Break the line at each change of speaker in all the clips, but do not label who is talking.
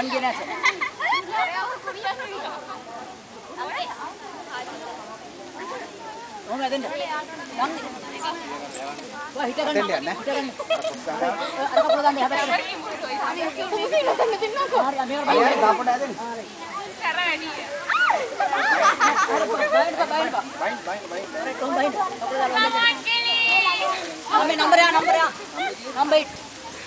ගියේ නැස. ඔහොම ඇදෙන්න. වා හිට ගන්න. හිට ගන්න. අර කපුල දාන්න හැබැයි. හරි මේක බලන්න දාපොඩ ඇදෙන්න. කර වැඩි. नंबर नंबर नंबर 8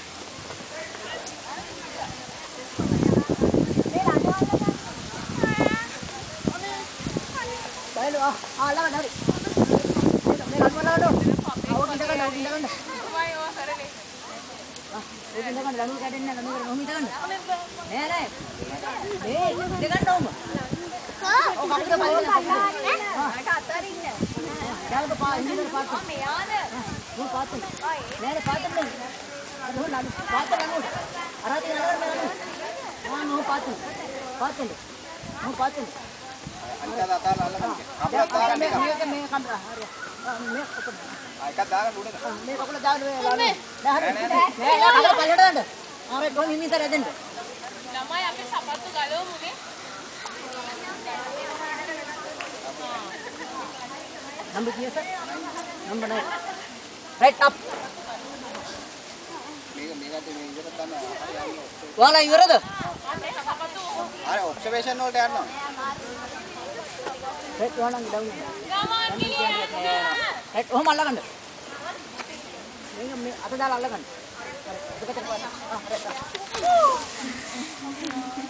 बैलो आ लगा ना रे मैं नंबर लगा दो आओ किंदा कर भाई वो करे ले हां वो किंदा कर लनु काटेන්න लनु कर මොහොම ඉඳගන්න නෑ නෑ මේ ඉඳගන්න ඕම ඔව් කවුද බලන්න හා ඒක අතරින්න යාළුවා පා ඉන්නේ පාත් මෙයාද මම පාත් නෑ පාත් දෙන්න අර හො ලනු පාත් ලනු අරහත් යනවා මම මම පාත් මම පාත් අනික දාලා අල්ලගන්න අපේ දාලා මේක මේ කම්බර හරිය මේ කොපද ආ එකක් දාලා උඩට මේ කකුල දාන්න මේ ලනු නෑ නෑ පල්ලට දාන්න ආ මේ කොහොම හිමිතර ඇදෙන්න ළමයි අපි සපත්තු ගලවමුනේ नंबर किया सर नंबर 9 राइट अप वाला इवरද अरे ऑब्जर्वेशन වලට යනවා රයිට් වහන්න ඩවුන් රයිට් ඔහම අල්ලගන්න මේ අත දාලා අල්ලගන්න දෙකට ආ රයිට්